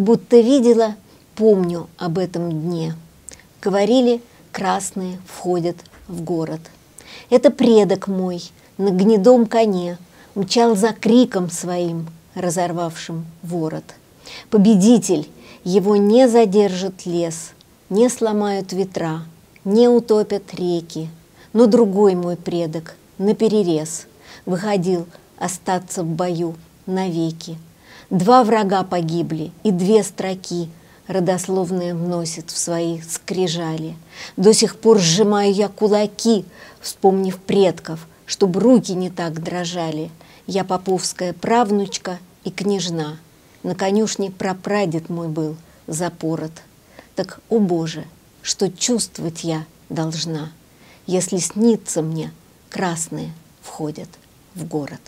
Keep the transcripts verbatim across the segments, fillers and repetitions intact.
будто видела, помню об этом дне. Говорили, красные входят в город. Это предок мой на гнедом коне мчал за криком своим, разорвавшим ворот. Победитель, его не задержит лес, не сломают ветра, не утопят реки. Но другой мой предок наперерез выходил остаться в бою навеки. Два врага погибли, и две строки родословные вносит в свои скрижали. До сих пор сжимаю я кулаки, вспомнив предков, чтоб руки не так дрожали. Я поповская правнучка и княжна. На конюшне прапрадед мой был запорот. Так, о Боже, что чувствовать я должна, если снится мне, красные входят в город.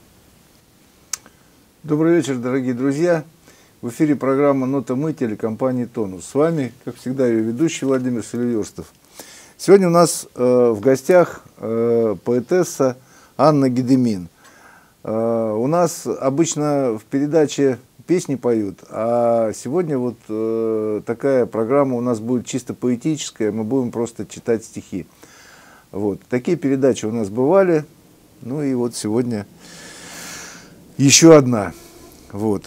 Добрый вечер, дорогие друзья. В эфире программа «Нота мы» телекомпании «Тонус». С вами, как всегда, ее ведущий Владимир Селиверстов. Сегодня у нас э, в гостях э, поэтесса Анна Гедемин. Э, у нас обычно в передаче песни поют, а сегодня вот э, такая программа у нас будет чисто поэтическая, мы будем просто читать стихи. Вот. Такие передачи у нас бывали, ну и вот сегодня еще одна. Вот.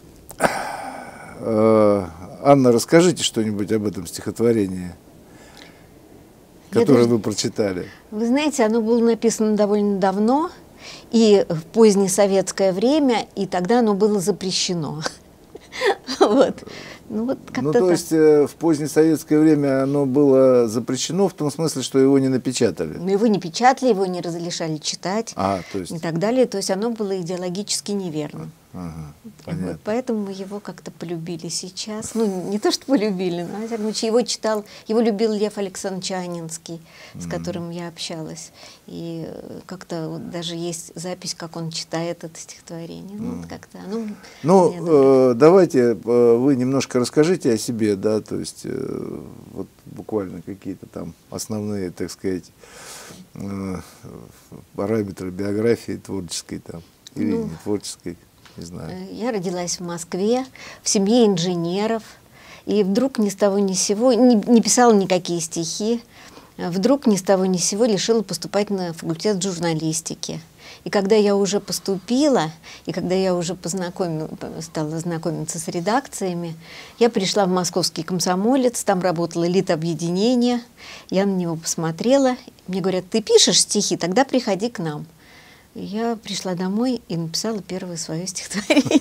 Э, Анна, расскажите что-нибудь об этом стихотворении, которое вы прочитали. Вы знаете, оно было написано довольно давно, и в позднесоветское время, и тогда оно было запрещено. Вот. Ну, вот ну, то есть э, в позднесоветское время оно было запрещено в том смысле, что его не напечатали? Ну, его не печатали, его не разрешали читать, а, то есть... и так далее. То есть оно было идеологически неверно. Ага, вот, поэтому его как-то полюбили сейчас. Ну, не то, что полюбили, но, во всяком случае, его читал, его любил Лев Александрович Анинский, с mm-hmm. которым я общалась. И как-то вот даже есть запись, как он читает это стихотворение. Mm-hmm. Ну, вот как-то оно... Ну, э, давайте э, вы немножко расскажите о себе, да, то есть э, вот буквально какие-то там основные, так сказать, э, параметры биографии творческой там, или ну, не творческой. Не знаю. Я родилась в Москве, в семье инженеров, и вдруг ни с того ни с сего, не, не писала никакие стихи, вдруг ни с того ни с сего решила поступать на факультет журналистики. И когда я уже поступила, и когда я уже познакомила, стала знакомиться с редакциями, я пришла в московский «Комсомолец», там работало Литобъединение, я на него посмотрела, мне говорят, ты пишешь стихи, тогда приходи к нам. Я пришла домой и написала первое свое стихотворение.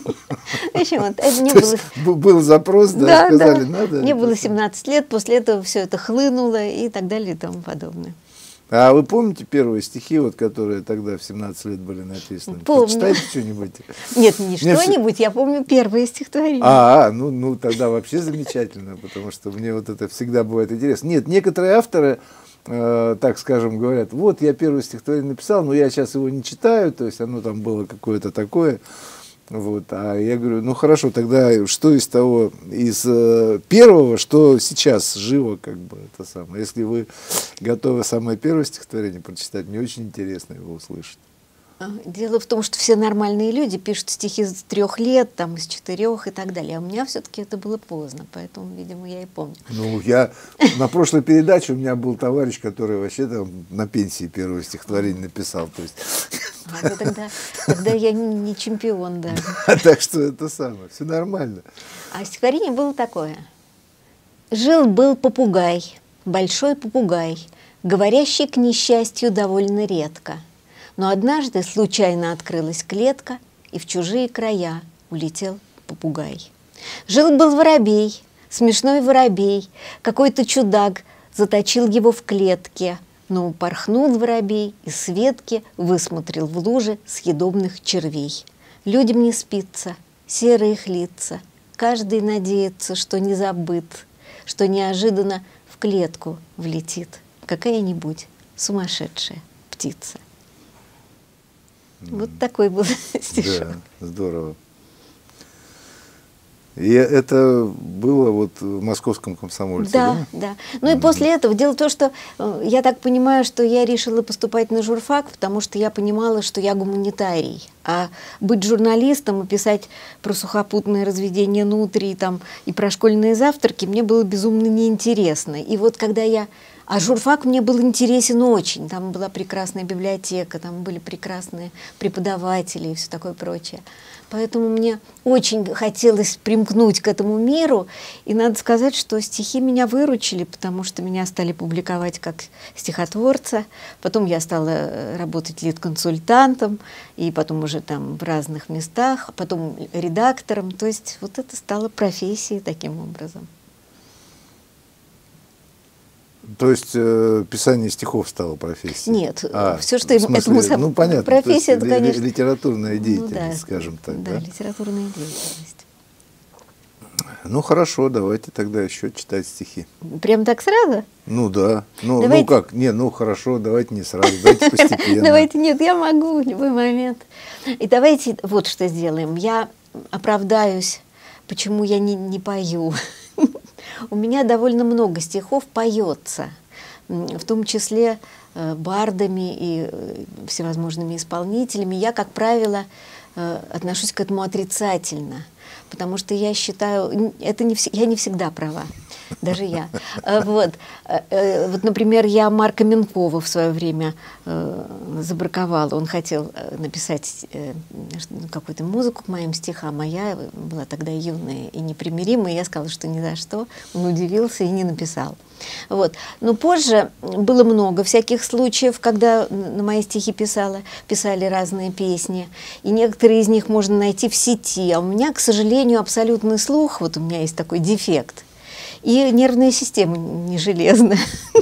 Был запрос, да, сказали, надо. Мне было семнадцать лет, после этого все это хлынуло и так далее и тому подобное. А вы помните первые стихи, вот, которые тогда в семнадцать лет были написаны? Помню. Почитайте что-нибудь? Нет, не что-нибудь, я помню первые стихотворения. А, ну, ну тогда вообще замечательно, потому что мне вот это всегда бывает интересно. Нет, некоторые авторы... Э, так скажем, говорят, вот я первое стихотворение написал, но я сейчас его не читаю, то есть оно там было какое-то такое, вот, а я говорю, ну хорошо, тогда что из того, из э, первого, что сейчас живо, как бы, это самое, если вы готовы самое первое стихотворение прочитать, мне очень интересно его услышать. Дело в том, что все нормальные люди пишут стихи с трех лет, там, с четырех и так далее. А у меня все-таки это было поздно, поэтому, видимо, я и помню. Ну, я на прошлой передаче у меня был товарищ, который вообще там на пенсии первое стихотворение написал. То есть... а, ну, тогда, тогда я не, не чемпион, да. Так что это самое, все нормально. А стихотворение было такое. Жил-был попугай, большой попугай, говорящий к несчастью довольно редко. Но однажды случайно открылась клетка, и в чужие края улетел попугай. Жил-был воробей, смешной воробей, какой-то чудак заточил его в клетке, но упорхнул воробей и с ветки высмотрел в луже съедобных червей. Людям не спится, серые их лица, каждый надеется, что не забыт, что неожиданно в клетку влетит какая-нибудь сумасшедшая птица. Вот такой был стишок. Да, здорово. И это было вот в московском комсомольце, да? Да, да. Ну и mm-hmm. после этого, дело в том, что я так понимаю, что я решила поступать на журфак, потому что я понимала, что я гуманитарий. А быть журналистом и писать про сухопутное разведение нутрий там, и про школьные завтраки мне было безумно неинтересно. И вот когда я... А журфак мне был интересен очень. Там была прекрасная библиотека, там были прекрасные преподаватели и все такое прочее. Поэтому мне очень хотелось примкнуть к этому миру. И надо сказать, что стихи меня выручили, потому что меня стали публиковать как стихотворца. Потом я стала работать литконсультантом, и потом уже там в разных местах, потом редактором. То есть вот это стало профессией таким образом. То есть э, писание стихов стало профессией? Нет, а, все, что смысле, этому сам... ну, понятно, профессия, это, ли, конечно... литературная деятельность, ну, да, скажем так. Да, да, литературная деятельность. Ну, хорошо, давайте тогда еще читать стихи. Прям так сразу? Ну, да. Ну, давайте... ну как? Не, ну, хорошо, давайте не сразу, давайте постепенно. Давайте, нет, я могу в любой момент. И давайте вот что сделаем. Я оправдаюсь, почему я не, не пою. У меня довольно много стихов поется, в том числе э, бардами и э, всевозможными исполнителями. Я, как правило, э, отношусь к этому отрицательно, потому что я считаю, это не, я не всегда права, даже я. Вот. Вот, например, я Марка Минкова в свое время забраковала. Он хотел написать какую-то музыку к моим стихам, а я была тогда юная и непримиримая, и я сказала, что ни за что. Он удивился и не написал. Вот. Но позже было много всяких случаев, когда на мои стихи писала, писали разные песни, и некоторые из них можно найти в сети. А у меня, к сожалению, абсолютный слух, вот у меня есть такой дефект, и нервная система не железная.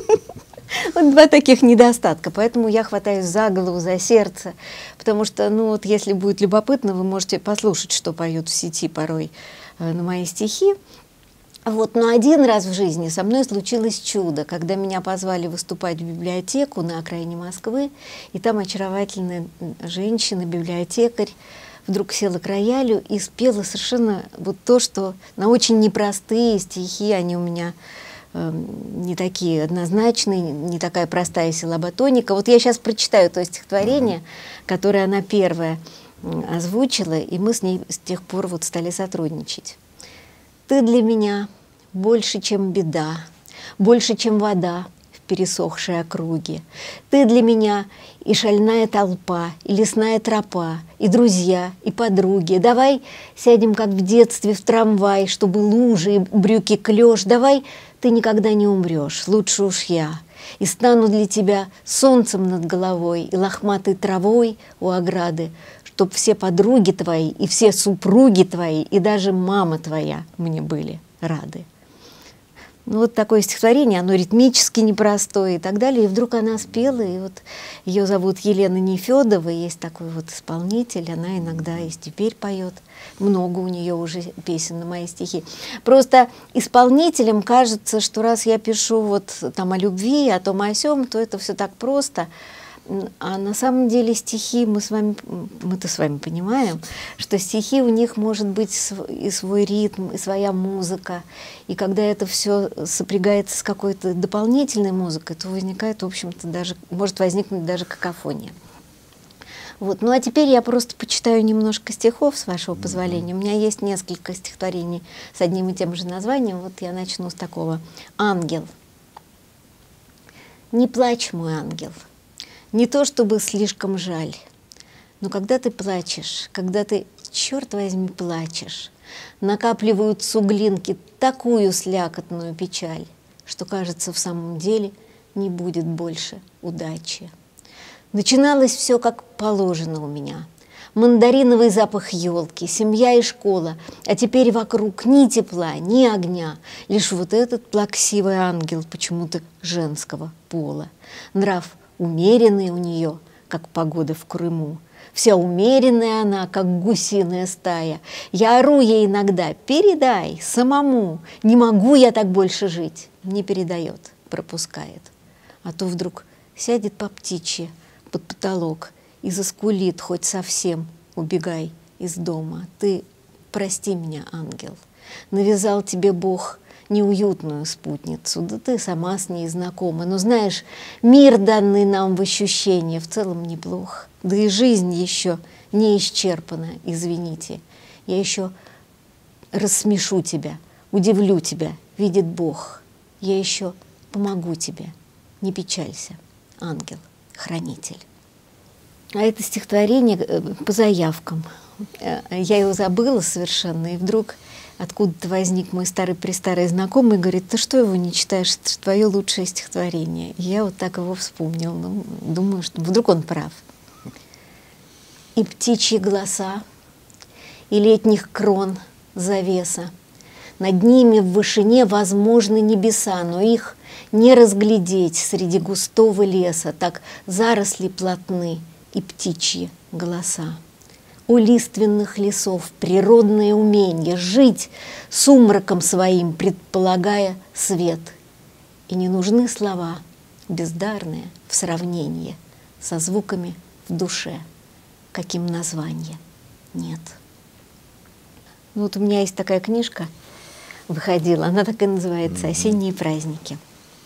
Вот два таких недостатка, поэтому я хватаюсь за голову, за сердце, потому что, ну вот, если будет любопытно, вы можете послушать, что поют в сети порой на мои стихи. Вот, но один раз в жизни со мной случилось чудо, когда меня позвали выступать в библиотеку на окраине Москвы, и там очаровательная женщина, библиотекарь, вдруг села к роялю и спела совершенно вот то, что на очень непростые стихи, они у меня э, не такие однозначные, не такая простая силаботоника. Вот я сейчас прочитаю то стихотворение, которое она первая озвучила, и мы с ней с тех пор вот стали сотрудничать. «Ты для меня больше, чем беда, больше, чем вода в пересохшей округе. Ты для меня и шальная толпа, и лесная тропа, и друзья, и подруги. Давай сядем, как в детстве, в трамвай, чтобы лужи и брюки клёш. Давай, ты никогда не умрешь, лучше уж я. И стану для тебя солнцем над головой и лохматой травой у ограды, чтоб все подруги твои и все супруги твои и даже мама твоя мне были рады». Ну, вот такое стихотворение, оно ритмически непростое и так далее. И вдруг она спела, и вот ее зовут Елена Нефедова, есть такой вот исполнитель, она иногда и теперь поет. Много у нее уже песен на мои стихи. Просто исполнителям кажется, что раз я пишу вот там о любви, о том, о сём, то это все так просто. А на самом деле стихи, мы с вами, мы-то с вами понимаем, что стихи, у них может быть и свой ритм, и своя музыка. И когда это все сопрягается с какой-то дополнительной музыкой, то возникает, в общем-то, даже, может возникнуть даже какофония. Вот. Ну а теперь я просто почитаю немножко стихов, с вашего позволения. У меня есть несколько стихотворений с одним и тем же названием. Вот я начну с такого. «Ангел». «Не плачь, мой ангел. Не то чтобы слишком жаль, но когда ты плачешь, когда ты, черт возьми, плачешь, накапливают суглинки такую слякотную печаль, что, кажется, в самом деле не будет больше удачи. Начиналось все как положено у меня. Мандариновый запах елки, семья и школа, а теперь вокруг ни тепла, ни огня, лишь вот этот плаксивый ангел почему-то женского пола. Нрав умеренный у нее, как погода в Крыму. Вся умеренная она, как гусиная стая. Я ору ей иногда: передай самому, не могу я так больше жить. Не передает, пропускает. А то вдруг сядет по птичьи под потолок и заскулит хоть совсем: убегай из дома. Ты прости меня, ангел. навязал тебе Бог неуютную спутницу, да ты сама с ней знакома. Но знаешь, мир, данный нам в ощущение, в целом неплох. Да и жизнь еще не исчерпана, извините. Я еще рассмешу тебя, удивлю тебя, видит Бог. Я еще помогу тебе, не печалься, ангел-хранитель. А это стихотворение по заявкам. Я его забыла совершенно, и вдруг откуда-то возник мой старый-престарый знакомый и говорит: ты что его не читаешь, это же твое лучшее стихотворение. И я вот так его вспомнил. Ну, думаю, что вдруг он прав. И птичьи голоса, и летних крон завеса. Над ними в вышине возможны небеса, но их не разглядеть среди густого леса, так заросли плотны и птичьи голоса. У лиственных лесов природное умение жить сумраком своим, предполагая свет. И не нужны слова, бездарные в сравнении со звуками в душе, каким названия нет. Ну, вот у меня есть такая книжка, выходила, она так и называется «Осенние праздники».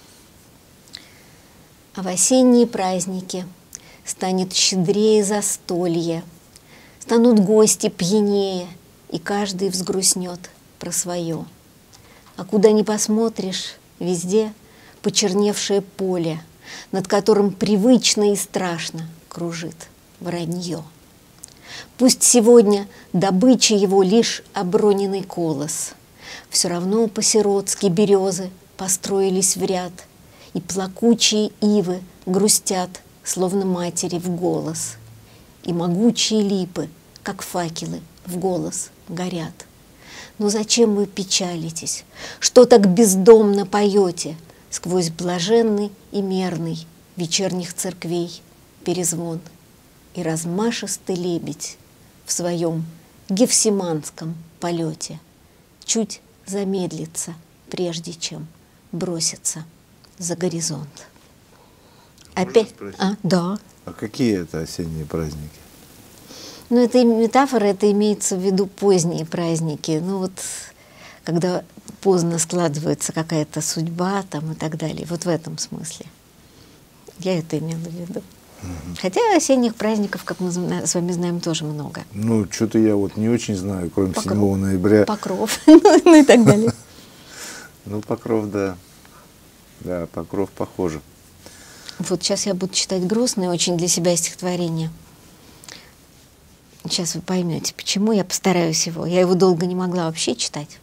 А в осенние праздники станет щедрее застолье, станут гости пьянее, и каждый взгрустнет про свое. А куда ни посмотришь, везде почерневшее поле, над которым привычно и страшно кружит вранье. Пусть сегодня добыча его лишь оброненный колос, все равно по-сиротски березы построились в ряд, и плакучие ивы грустят, словно матери в голос, и могучие липы, как факелы, в голос горят. Но зачем вы печалитесь? Что так бездомно поете сквозь блаженный и мерный вечерних церквей перезвон? И размашистый лебедь в своем гефсиманском полете чуть замедлится, прежде чем бросится за горизонт. Опять? А, да. А какие это осенние праздники? Ну, это метафора, это имеется в виду поздние праздники. Ну, вот когда поздно складывается какая-то судьба там и так далее. Вот в этом смысле. Я это имела в виду. Угу. Хотя осенних праздников, как мы с вами знаем, тоже много. Ну, что-то я вот не очень знаю, кроме Покров. седьмого ноября. Покров, ну и так далее. Ну, Покров, да. Да, Покров похоже. Вот сейчас я буду читать грустное очень для себя стихотворение. Сейчас вы поймете, почему. Я постараюсь его. Я его долго не могла вообще читать.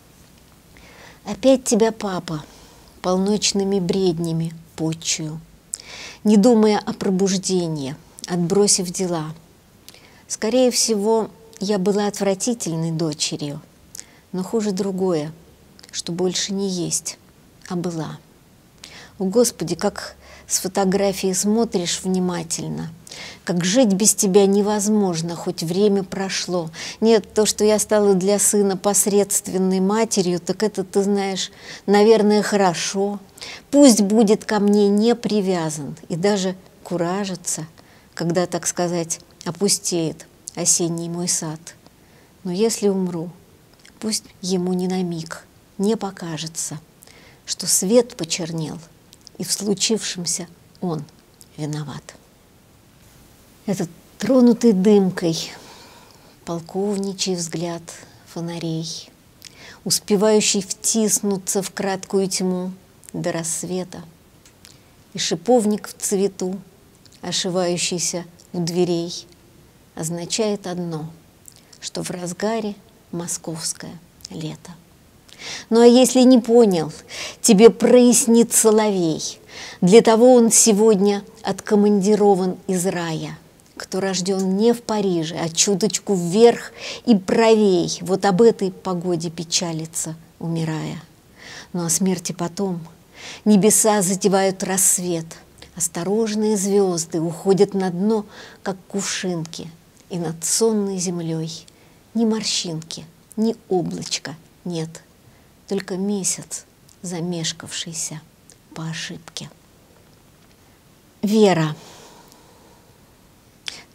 Опять тебя, папа, полночными бреднями почую, не думая о пробуждении, отбросив дела. Скорее всего, я была отвратительной дочерью, но хуже другое, что больше не есть, а была. О, Господи, как с фотографии смотришь внимательно, как жить без тебя невозможно, хоть время прошло. Нет, то, что я стала для сына посредственной матерью, так это, ты знаешь, наверное, хорошо. Пусть будет ко мне не привязан и даже куражится, когда, так сказать, опустеет осенний мой сад. Но если умру, пусть ему ни на миг не покажется, что свет почернел, и в случившемся он виноват. Этот тронутый дымкой полковничий взгляд фонарей, успевающий втиснуться в краткую тьму до рассвета, и шиповник в цвету, ошивающийся у дверей, означает одно, что в разгаре московское лето. Ну а если не понял, тебе прояснит соловей. Для того он сегодня откомандирован из рая, кто рожден не в Париже, а чуточку вверх и правей. Вот об этой погоде печалится, умирая. Ну о смерти потом. Небеса затевают рассвет. Осторожные звезды уходят на дно, как кувшинки, и над сонной землей ни морщинки, ни облачка нет. Только месяц, замешкавшийся по ошибке. Вера. К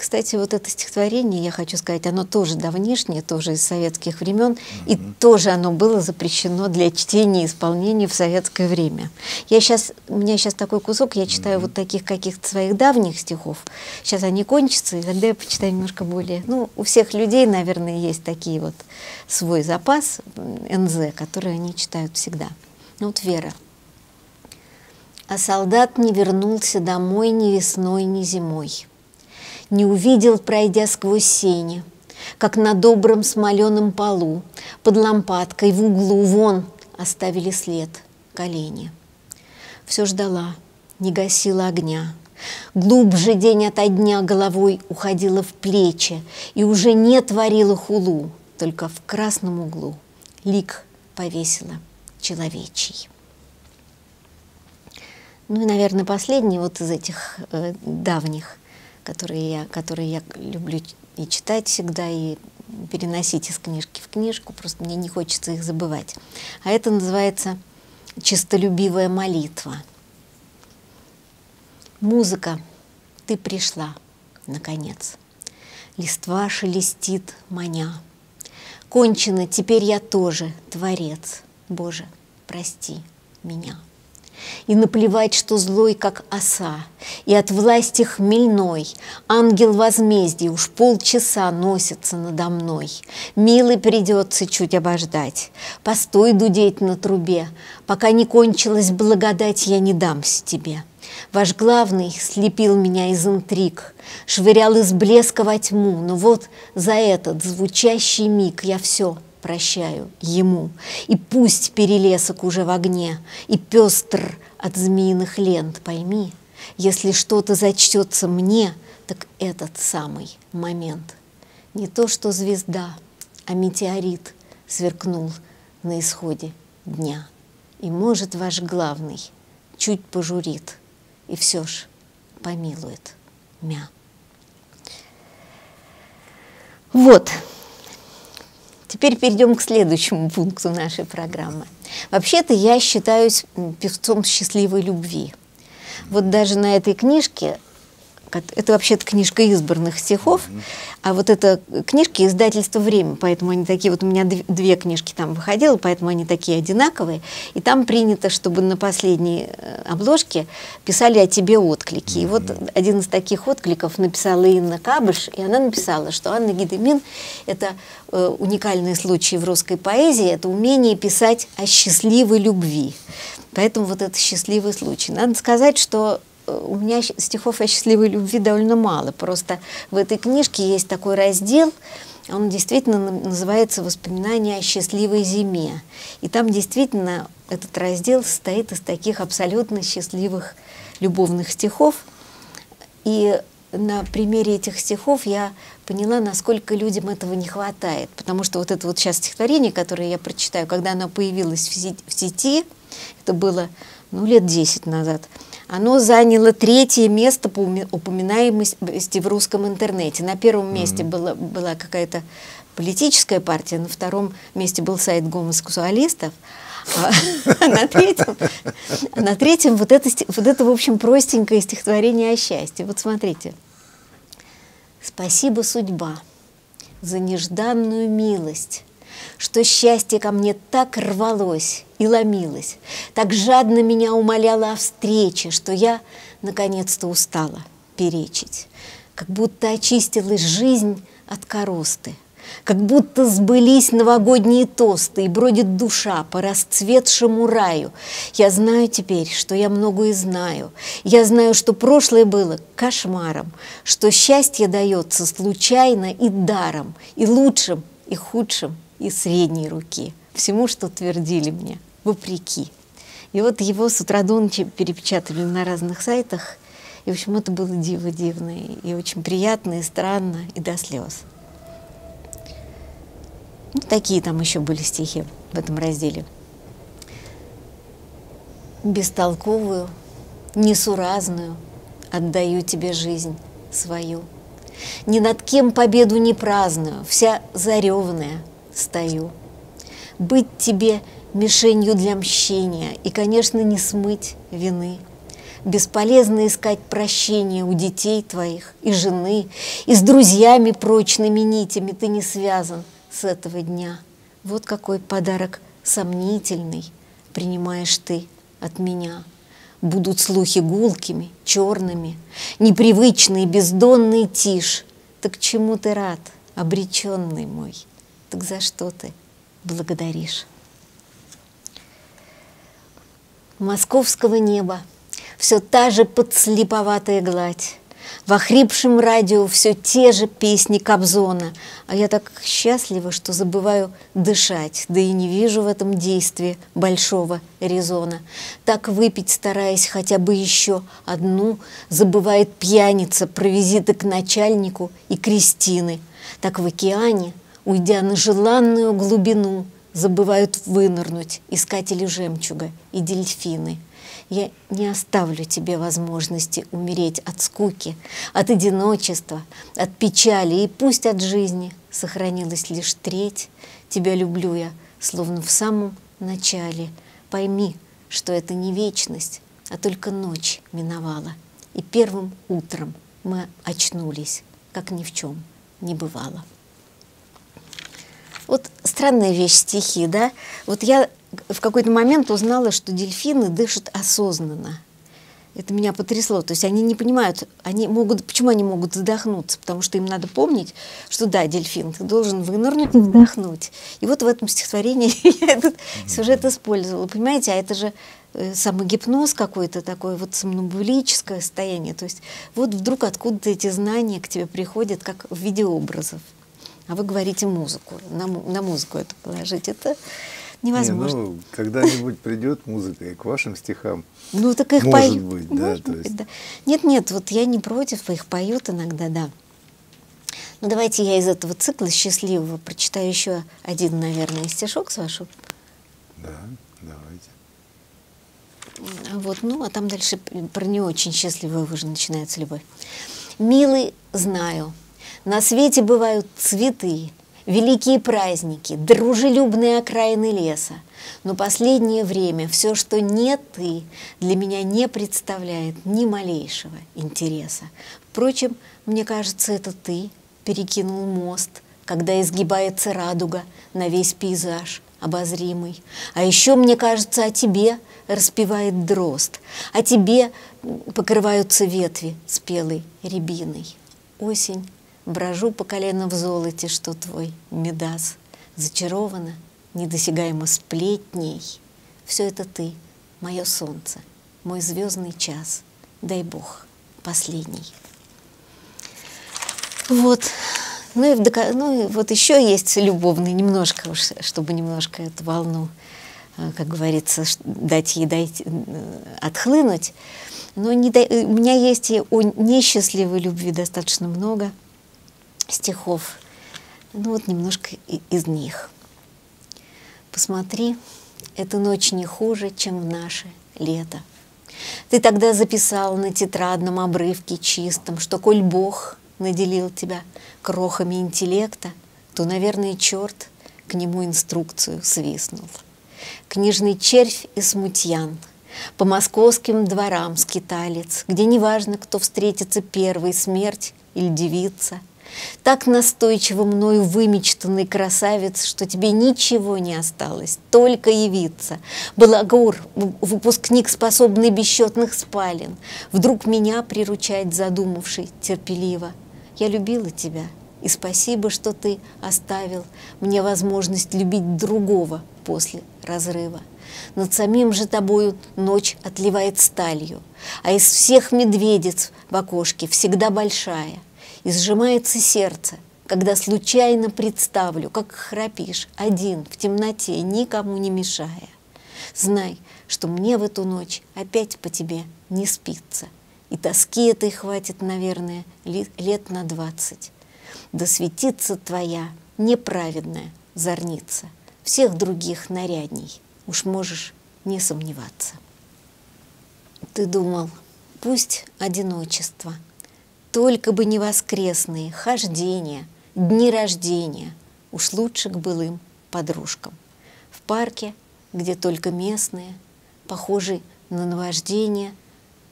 кстати, вот это стихотворение, я хочу сказать, оно тоже давнишнее, тоже из советских времен, mm-hmm. и тоже оно было запрещено для чтения и исполнения в советское время. Я сейчас, у меня сейчас такой кусок, я читаю mm-hmm. вот таких каких-то своих давних стихов. Сейчас они кончатся, и тогда я почитаю немножко более... Ну, у всех людей, наверное, есть такие вот свой запас эн зэ, который они читают всегда. Ну вот Вера. А солдат не вернулся домой ни весной, ни зимой. Не увидел, пройдя сквозь сени, как на добром смоленом полу под лампадкой в углу вон оставили след колени. Все ждала, не гасила огня. Глубже день ото дня головой уходила в плечи и уже не творила хулу, только в красном углу лик повесила человечий. Ну и, наверное, последний вот из этих э, давних, которые я, которые я люблю и читать всегда, и переносить из книжки в книжку, просто мне не хочется их забывать. А это называется «Чистолюбивая молитва». Музыка, ты пришла, наконец. Листва шелестит, маня. Кончено, теперь я тоже творец. Боже, прости меня. И наплевать, что злой, как оса, и от власти хмельной ангел возмездия уж полчаса носится надо мной. Милый придется чуть обождать, постой дудеть на трубе, пока не кончилась благодать, я не дамся тебе. Ваш главный слепил меня из интриг, швырял из блеска во тьму, но вот за этот звучащий миг я все прощаю ему. И пусть перелесок уже в огне, и пестр от змеиных лент, пойми, если что-то зачтется мне, так этот самый момент. Не то что звезда, а метеорит сверкнул на исходе дня. И, может, ваш главный чуть пожурит, и все ж помилует мя. Вот. Теперь перейдем к следующему пункту нашей программы. Вообще-то я считаюсь певцом счастливой любви. Вот даже на этой книжке, это вообще-то книжка избранных стихов, mm-hmm. а вот это книжки издательства «Время», поэтому они такие, вот у меня две книжки там выходило, поэтому они такие одинаковые, и там принято, чтобы на последней обложке писали о тебе отклики. Mm-hmm. И вот один из таких откликов написала Инна Кабыш, и она написала, что Анна Гедемин — это э, уникальный случай в русской поэзии, это умение писать о счастливой любви. Поэтому вот это счастливый случай. Надо сказать, что у меня стихов о счастливой любви довольно мало. Просто в этой книжке есть такой раздел, он действительно называется «Воспоминания о счастливой зиме». И там действительно этот раздел состоит из таких абсолютно счастливых любовных стихов. И на примере этих стихов я поняла, насколько людям этого не хватает. Потому что вот это вот сейчас стихотворение, которое я прочитаю, когда оно появилось в сети, в сети это было ну, лет десять назад, оно заняло третье место по упоминаемости в русском интернете. На первом месте mm-hmm. была, была какая-то политическая партия, на втором месте был сайт гомосексуалистов, а на третьем, на третьем вот, это, вот это, в общем, простенькое стихотворение о счастье. Вот смотрите. «Спасибо, судьба, за нежданную милость, что счастье ко мне так рвалось и ломилось, так жадно меня умоляло о встрече, что я наконец-то устала перечить, как будто очистилась жизнь от коросты, как будто сбылись новогодние тосты и бродит душа по расцветшему раю. Я знаю теперь, что я многое знаю, я знаю, что прошлое было кошмаром, что счастье дается случайно и даром, и лучшим, и худшим, и средней руки, всему, что твердили мне, вопреки». И вот его с утра до ночи перепечатали на разных сайтах, и, в общем, это было диво дивное, и очень приятно, и странно, и до слез. Ну, такие там еще были стихи в этом разделе. «Бестолковую, несуразную отдаю тебе жизнь свою, ни над кем победу не праздную, вся заревная стою. Быть тебе мишенью для мщения и, конечно, не смыть вины. Бесполезно искать прощения у детей твоих и жены, и с друзьями прочными нитями ты не связан с этого дня. Вот какой подарок сомнительный принимаешь ты от меня. Будут слухи гулкими, черными, непривычный, бездонный тишь. Так чему ты рад, обреченный мой? Так за что ты благодаришь? Московского неба все та же подслеповатая гладь, в охрипшем радио все те же песни Кобзона, а я так счастлива, что забываю дышать, да и не вижу в этом действии большого резона. Так выпить, стараясь хотя бы еще одну, забывает пьяница про визиты к начальнику и Кристины. Так в океане, уйдя на желанную глубину, забывают вынырнуть искатели жемчуга и дельфины. Я не оставлю тебе возможности умереть от скуки, от одиночества, от печали, и пусть от жизни сохранилась лишь треть. Тебя люблю я, словно в самом начале. Пойми, что это не вечность, а только ночь миновала, и первым утром мы очнулись, как ни в чем не бывало. Вот странная вещь стихи, да? Вот я в какой-то момент узнала, что дельфины дышат осознанно. Это меня потрясло. То есть они не понимают, они могут, почему они могут задохнуться, потому что им надо помнить, что да, дельфин, ты должен вынырнуть и вздохнуть. И вот в этом стихотворении я этот сюжет использовала. Понимаете, а это же самогипноз какой-то, такое вот сомнамбулическое состояние. То есть вот вдруг откуда-то эти знания к тебе приходят, как в виде образов. А вы говорите музыку, на, на музыку это положить, это невозможно. Не, ну, когда-нибудь придет музыка и к вашим стихам. Ну, так их может поют. быть, да. Может То быть, есть... да. Нет, нет, вот я не против, их поют иногда, да. Ну, давайте я из этого цикла счастливого прочитаю еще один, наверное, стишок с вашего. Да, давайте. Вот, ну, а там дальше про не очень счастливую уже начинается любовь. «Милый, знаю, на свете бывают цветы, великие праздники, дружелюбные окраины леса, но последнее время все, что не ты, для меня не представляет ни малейшего интереса. Впрочем, мне кажется, это ты перекинул мост, когда изгибается радуга на весь пейзаж обозримый. А еще, мне кажется, о тебе распевает дрозд, о тебе покрываются ветви спелой рябиной. Осень, брожу по колено в золоте, что твой Мидас. Зачарована, недосягаемо сплетней. Все это ты, мое солнце, мой звездный час. Дай Бог, последний». Вот. Ну и, в, ну и вот еще есть любовный, немножко уж, чтобы немножко эту волну, как говорится, дать ей дать, отхлынуть. Но не, у меня есть и о несчастливой любви достаточно много стихов. Ну вот немножко из них. «Посмотри, эта ночь не хуже, чем в наше лето. Ты тогда записал на тетрадном обрывке чистом, что коль Бог наделил тебя крохами интеллекта, то, наверное, черт к нему инструкцию свистнул. Книжный червь и смутьян, по московским дворам скиталец, где неважно, кто встретится первый, смерть или девица. Так настойчиво мною вымечтанный красавец, что тебе ничего не осталось, только явиться. Балагур, выпускник, способный бесчетных спален, вдруг меня приручать задумавший терпеливо. Я любила тебя, и спасибо, что ты оставил мне возможность любить другого после разрыва. Над самим же тобою ночь отливает сталью, а из всех медведиц в окошке всегда большая. И сжимается сердце, когда случайно представлю, как храпишь один в темноте, никому не мешая. Знай, что мне в эту ночь опять по тебе не спится, и тоски этой хватит, наверное, лет на двадцать. Да светится твоя неправедная зорница, всех других нарядней, уж можешь не сомневаться. Ты думал, пусть одиночество, только бы не воскресные хождения, дни рождения, уж лучше к былым подружкам. В парке, где только местные, похожий на наваждение,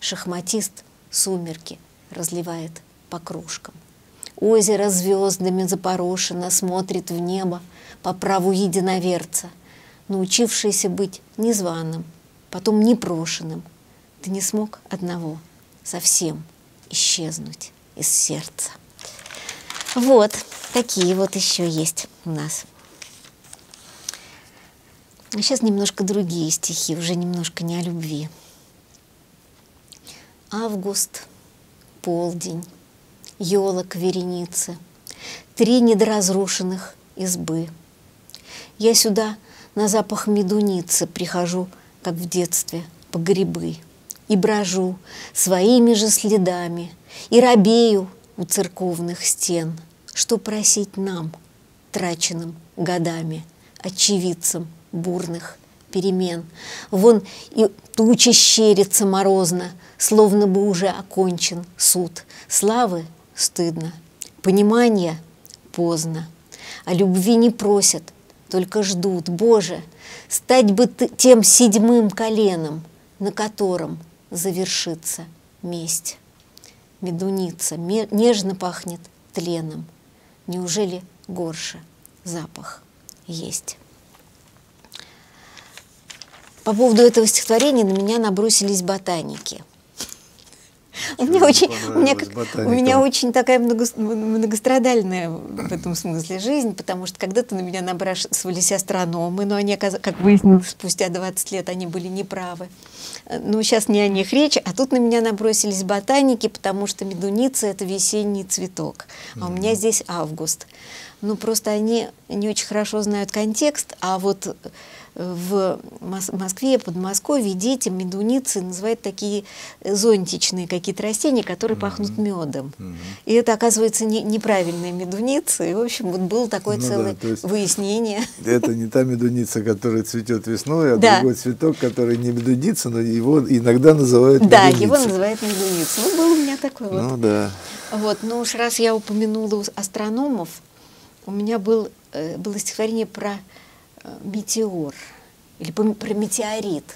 шахматист сумерки разливает по кружкам. Озеро звездами запорошено, смотрит в небо по праву единоверца, научившийся быть незваным, потом непрошенным. Ты не смог одного совсем исчезнуть из сердца. Вот такие вот еще есть у нас. А сейчас немножко другие стихи, уже немножко не о любви. Август, полдень, елок вереницы, три недоразрушенных избы. Я сюда на запах медуницы прихожу, как в детстве, по грибы, и брожу своими же следами, и робею у церковных стен, что просить нам, траченным годами, очевидцам бурных перемен. Вон и туча щерится морозно, словно бы уже окончен суд. Славы стыдно, понимания поздно, а любви не просят, только ждут. Боже, стать бы тем седьмым коленом, на котором завершится месть. Медуница нежно пахнет тленом. Неужели горше запах есть? По поводу этого стихотворения на меня набросились ботаники. У меня, очень, у, меня, у меня очень такая много, многострадальная в этом смысле жизнь, потому что когда-то на меня набрасывались астрономы, но они, как выяснилось, спустя двадцать лет они были неправы. Но сейчас не о них речь, а тут на меня набросились ботаники, потому что медуница — это весенний цветок, а у меня здесь август. Ну, просто они не очень хорошо знают контекст, а вот в Москве, Подмосковье дети медуницы называют такие зонтичные какие-то растения, которые mm-hmm. пахнут медом. Mm-hmm. И это, оказывается, не, неправильные медуницы. И, в общем, вот было такое ну, целое да, выяснение. Это не та медуница, которая цветет весной, а да. другой цветок, который не медуница, но его иногда называют да, медуницей. Да, его называют медуницей. Ну, был у меня такой вот. Ну, да. Вот, ну уж раз я упомянула астрономов, у меня был, было стихотворение про метеор или про метеорит.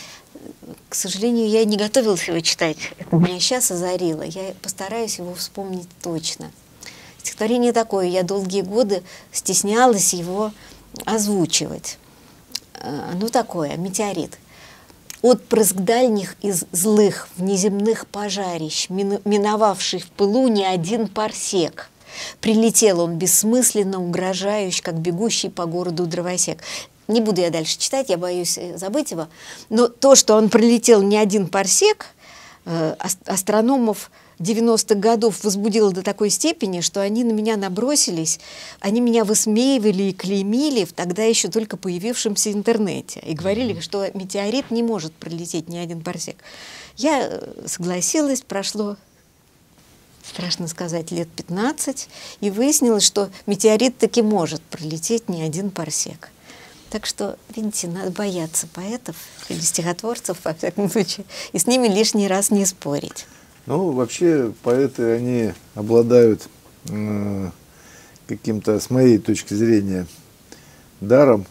К сожалению, я не готовилась его читать. Это меня сейчас озарило. Я постараюсь его вспомнить точно. Стихотворение такое. Я долгие годы стеснялась его озвучивать. Оно такое. Метеорит. Отпрыск дальних из злых внеземных пожарищ, миновавший в пылу не один парсек. Прилетел он бессмысленно, угрожающий, как бегущий по городу дровосек. Не буду я дальше читать, я боюсь забыть его. Но то, что он пролетел не один парсек, э, астрономов девяностых годов возбудило до такой степени, что они на меня набросились, они меня высмеивали и клеймили в тогда еще только появившемся интернете. И говорили, что метеорит не может пролететь не один парсек. Я согласилась, прошло... страшно сказать, лет пятнадцать, и выяснилось, что метеорит таки может пролететь не один парсек. Так что, видите, надо бояться поэтов или стихотворцев, во всяком случае, и с ними лишний раз не спорить. Ну, вообще, поэты, они обладают э, каким-то, с моей точки зрения, даром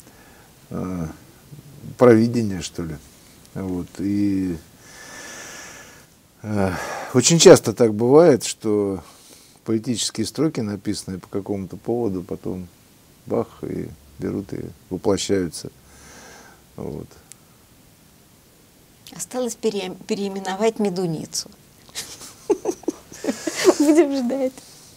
э, провидения, что ли. Вот, и... Очень часто так бывает, что поэтические строки, написанные по какому-то поводу, потом бах, и берут и воплощаются. Вот. Осталось пере... переименовать медуницу. Будем ждать.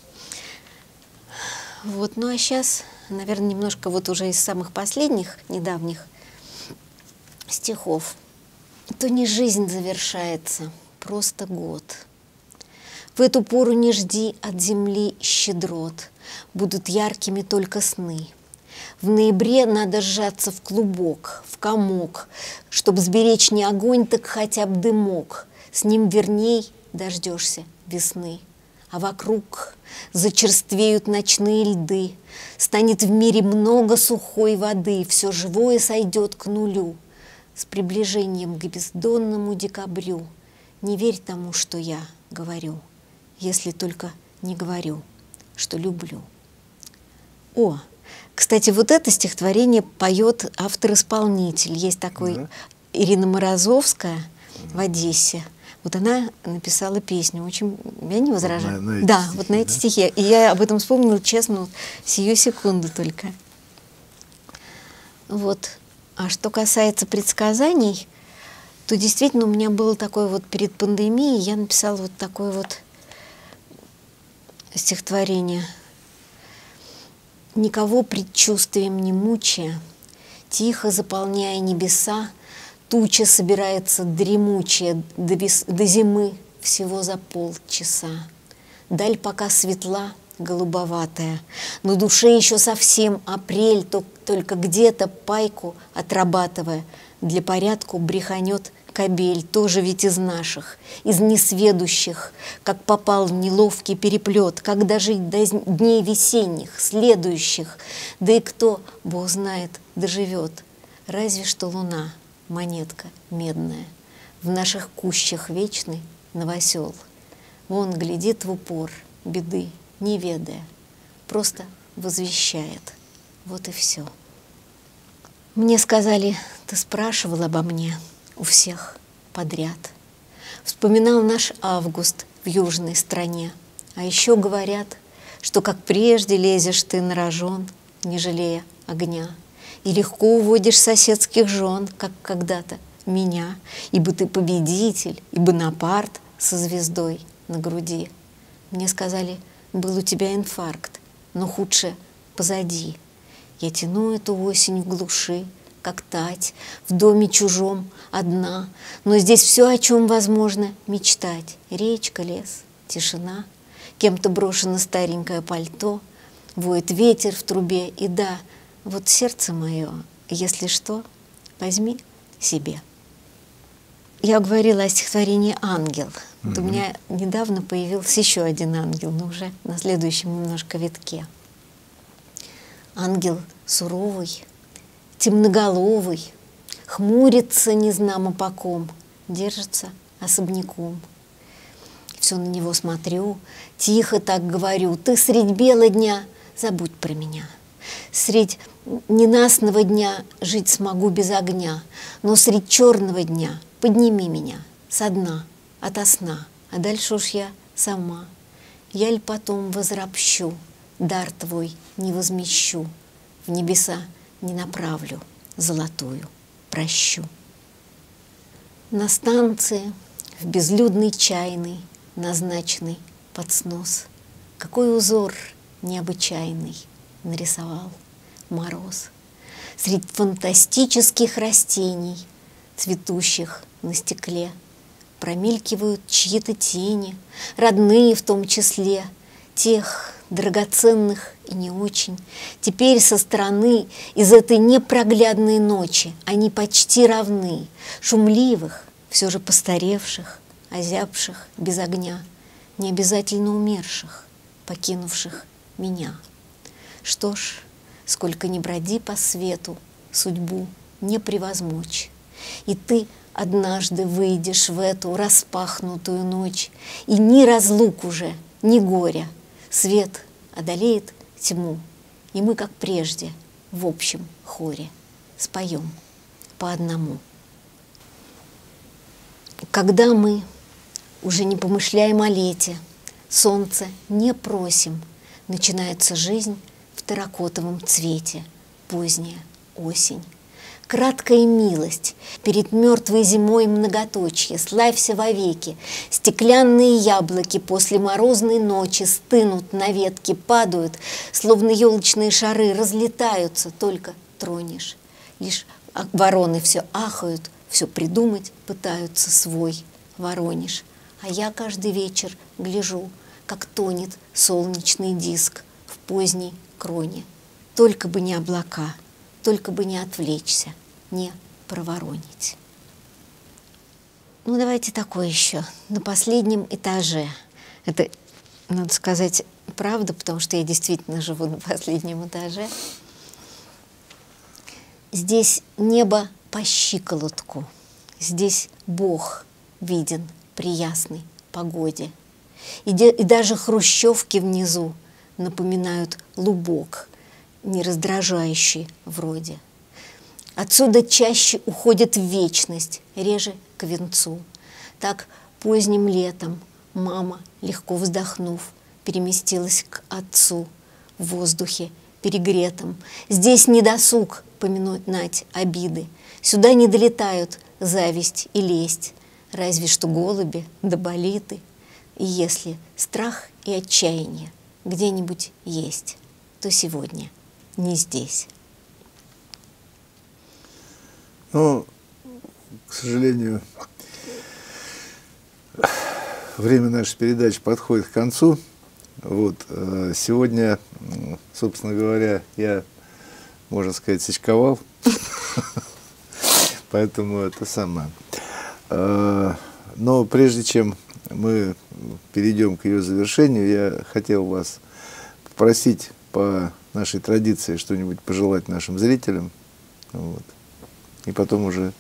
Вот, ну а сейчас, наверное, немножко вот уже из самых последних, недавних стихов. То не жизнь завершается, просто год. В эту пору не жди от земли щедрот, будут яркими только сны. В ноябре надо сжаться в клубок, в комок, чтоб сберечь не огонь, так хотя бы дымок. С ним верней дождешься весны. А вокруг зачерствеют ночные льды, станет в мире много сухой воды, все живое сойдет к нулю. С приближением к бездонному декабрю не верь тому, что я говорю, если только не говорю, что люблю. О, кстати, вот это стихотворение поет автор-исполнитель. Есть такой, да. Ирина Морозовская в Одессе. Вот она написала песню, очень, я не возражаю. Вот на, на эти да, стихи, вот на эти да? стихи. И я об этом вспомнила, честно, вот, сию секунду только. Вот. А что касается предсказаний, то действительно у меня было такое вот перед пандемией, я написала вот такое вот стихотворение. Никого предчувствием не мучая, тихо заполняя небеса, туча собирается дремучая до, вес... до зимы всего за полчаса. Даль пока светла, голубоватая, но душе еще совсем апрель, то, только где-то пайку отрабатывая, для порядку бреханет кобель, тоже ведь из наших, из несведущих, как попал в неловкий переплет, как дожить до дней весенних, следующих, да и кто, Бог знает, доживет. Разве что луна, монетка медная, в наших кущах вечный новосел. Вон глядит в упор, беды не ведая, просто возвещает. Вот и все. Мне сказали, ты спрашивал обо мне у всех подряд. Вспоминал наш август в южной стране. А еще говорят, что как прежде лезешь ты на рожон, не жалея огня, и легко уводишь соседских жен, как когда-то меня, ибо ты победитель, и Бонапарт со звездой на груди. Мне сказали, был у тебя инфаркт, но худше позади. Я тяну эту осень в глуши, как тать, в доме чужом, одна, но здесь все, о чем возможно мечтать. Речка, лес, тишина, кем-то брошено старенькое пальто, воет ветер в трубе, и да, вот сердце мое, если что, возьми себе. Я говорила о стихотворении «Ангел». Mm-hmm. Вот у меня недавно появился еще один ангел, но уже на следующем немножко витке. Ангел суровый, темноголовый, хмурится незнамо по ком, держится особняком. Все на него смотрю, тихо так говорю, ты средь бела дня забудь про меня. Средь ненастного дня жить смогу без огня, но средь черного дня подними меня со дна, ото сна, а дальше уж я сама. Я ль потом возропщу, дар твой не возмещу, в небеса не направлю золотую прощу. На станции, в безлюдной чайной, назначенный под снос, какой узор необычайный нарисовал мороз. Среди фантастических растений, цветущих на стекле, промелькивают чьи-то тени, родные в том числе, тех драгоценных и не очень. Теперь со стороны из этой непроглядной ночи они почти равны, шумливых, все же постаревших, озябших без огня, не обязательно умерших, покинувших меня. Что ж, сколько ни броди по свету, судьбу не превозмочь. И ты однажды выйдешь в эту распахнутую ночь, и ни разлук уже, ни горя, свет одолеет тьму, и мы, как прежде, в общем хоре споем по одному. Когда мы уже не помышляем о лете, солнце не просим, начинается жизнь в терракотовом цвете, поздняя осень. Краткая милость перед мертвой зимой многоточье, славься вовеки. Стеклянные яблоки после морозной ночи стынут на ветке, падают, словно елочные шары, разлетаются, только тронешь. Лишь вороны все ахают, все придумать пытаются свой Воронеж. А я каждый вечер гляжу, как тонет солнечный диск в поздней кроне. Только бы не облака, только бы не отвлечься, не проворонить. Ну, давайте такое еще. На последнем этаже. Это, надо сказать, правда, потому что я действительно живу на последнем этаже. Здесь небо по щиколотку. Здесь Бог виден при ясной погоде. И, де, и даже хрущевки внизу напоминают лубок, не раздражающий вроде. Отсюда чаще уходит в вечность, реже к венцу. Так Поздним летом мама, легко вздохнув, переместилась к отцу в воздухе перегретом. Здесь не досуг поминать обиды, сюда не долетают зависть и лесть, разве что голуби да болиты. И если страх и отчаяние где-нибудь есть, то сегодня не здесь. Ну, к сожалению, время нашей передачи подходит к концу. Вот, сегодня, собственно говоря, я, можно сказать, сочковал, поэтому это самое. Но прежде чем мы перейдем к ее завершению, я хотел вас попросить по нашей традиции что-нибудь пожелать нашим зрителям. Вот. И потом уже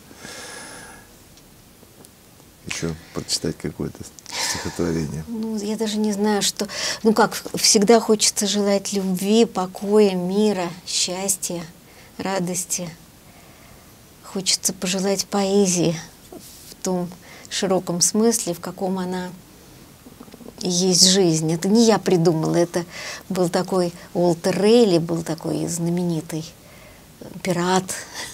еще прочитать какое-то стихотворение. Ну, я даже не знаю, что... Ну, как всегда хочется желать любви, покоя, мира, счастья, радости. Хочется пожелать поэзии в том широком смысле, в каком она есть жизнь. Это не я придумала, это был такой Уолтер Рейли, был такой знаменитый пират,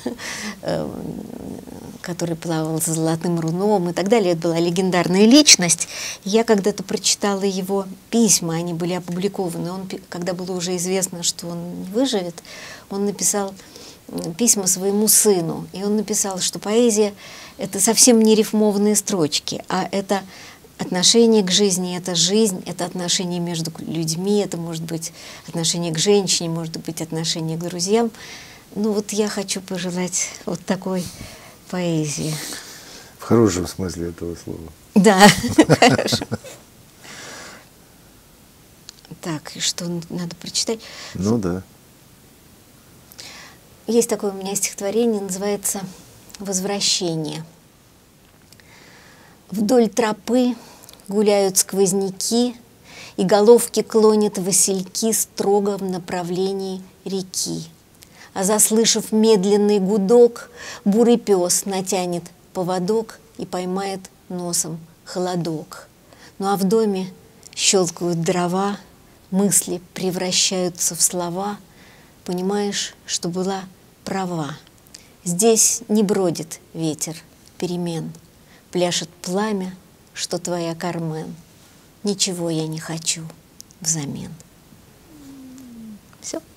который плавал за золотым руном и так далее. Это была легендарная личность. Я когда-то прочитала его письма, они были опубликованы. Он, когда было уже известно, что он не выживет, он написал письма своему сыну. И он написал, что поэзия — это совсем не рифмованные строчки, а это отношение к жизни, это жизнь, это отношение между людьми, это может быть отношение к женщине, может быть отношение к друзьям. Ну вот я хочу пожелать вот такой поэзии. В хорошем смысле этого слова. Да, хорошо. Так, и что надо прочитать? Ну да. Есть такое у меня стихотворение, называется «Возвращение». Вдоль тропы гуляют сквозняки, и головки клонят васильки строго в направлении реки. А заслышав медленный гудок, бурый пес натянет поводок и поймает носом холодок. Ну а в доме щелкают дрова, мысли превращаются в слова. Понимаешь, что была права. Здесь не бродит ветер перемен, пляшет пламя, что твоя Кармен. Ничего я не хочу взамен. Все.